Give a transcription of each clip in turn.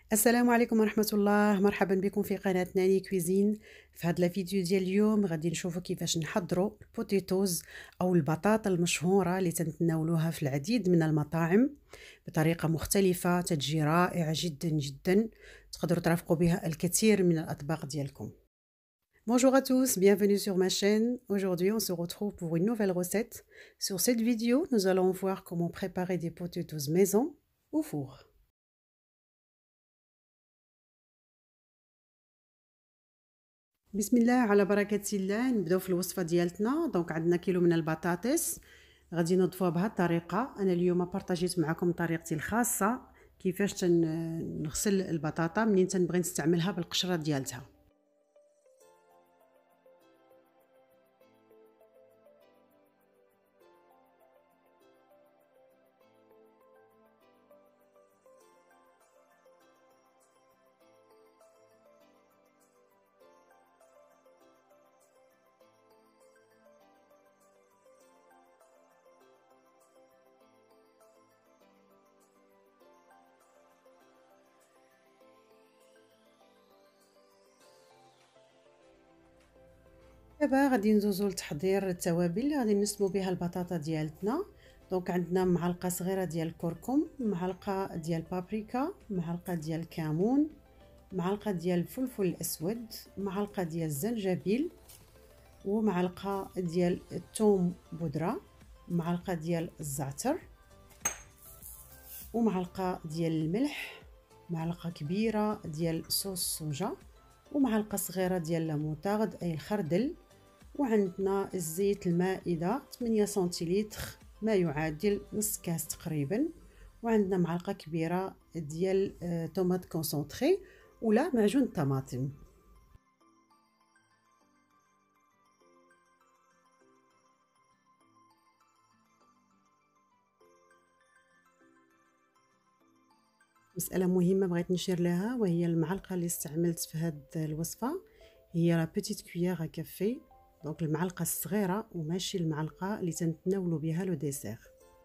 السلام عليكم ورحمة الله، مرحبا بكم في قناة ناني كويزين. في هذا الفيديو ديال اليوم غادي نشوفوا كيفاش نحضروا البوتيتوز او البطاطا المشهورة اللي تنتناولوها في العديد من المطاعم بطريقة مختلفة تتجي رائعة جدا جدا. تقدروا ترافقوا بها الكثير من الأطباق ديالكم. Bonjour à tous, bienvenue sur ma chaîne. Aujourd'hui, on se retrouve pour une nouvelle recette. Sur cette vidéo, nous allons voir comment préparer des potatoes maison au four. بسم الله على بركة الله. نبداو في الوصفة ديالتنا. دونك عندنا كيلو من البطاطس غادي نضفوها بهذه الطريقة. انا اليوم بارطاجيت معكم طريقتي الخاصة كيفاش نغسل البطاطا منين تنبغي نستعملها بالقشرة ديالتها. دابا غادي ندوزو لتحضير التوابل اللي غادي نسمو بها البطاطا ديالتنا. دونك عندنا معلقه صغيره ديال الكركم، معلقه ديال بابريكا، معلقه ديال الكمون، معلقه ديال الفلفل الاسود، معلقه ديال الزنجبيل، ومعلقه ديال الثوم بودره، معلقه ديال الزعتر، ومعلقه ديال الملح، معلقه كبيره ديال صوص الصوجا، ومعلقه صغيره ديال لاموطارد اي الخردل. وعندنا الزيت المائدة 8 سنتيلتر ما يعادل نص كاس تقريبا. وعندنا معلقة كبيرة ديال طوماط كونسونطري ولا معجون الطماطم. مسألة مهمة بغيت نشير لها، وهي المعلقة اللي استعملت في هذه الوصفة هي لا بيتيت كويير كافي. دونك المعلقة الصغيرة وماشي المعلقة اللي تنتناولوا بها لو ديسير.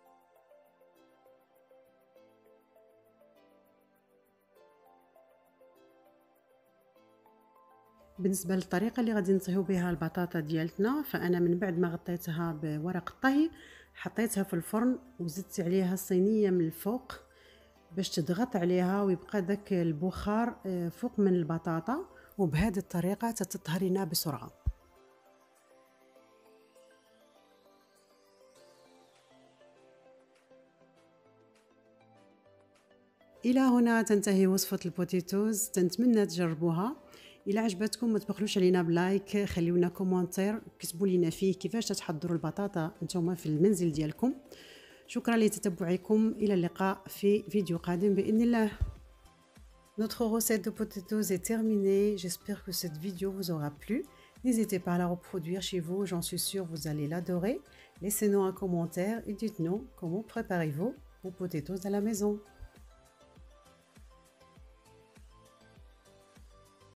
بالنسبه للطريقه اللي غادي نطهيو بها البطاطا ديالتنا، فانا من بعد ما غطيتها بورق الطهي حطيتها في الفرن وزدت عليها صينيه من الفوق باش تضغط عليها ويبقى داك البخار فوق من البطاطا، وبهذه الطريقه تتطهى لنا بسرعه. الى هنا تنتهي وصفه البوتيتوز. تنتمنى تجربوها. الى عجبتكم ما تبخلوش علينا بلايك، خليونا كومونتير كتبوا لينا فيه كيفاش تحضروا البطاطا نتوما في المنزل ديالكم. شكرا لتتبعكم. الى اللقاء في فيديو قادم باذن الله. Notre recette de potatoes est terminée. J'espère que cette vidéo vous aura plu. N'hésitez pas à la reproduire chez vous, j'en suis sûre vous allez l'adorer. Laissez-nous un commentaire et dites-nous comment préparez-vous vos potatoes à la maison.